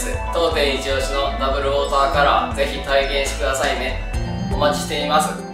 です。当店一押しのダブルウォーターカラー、ぜひ体験してくださいね。お待ちしています。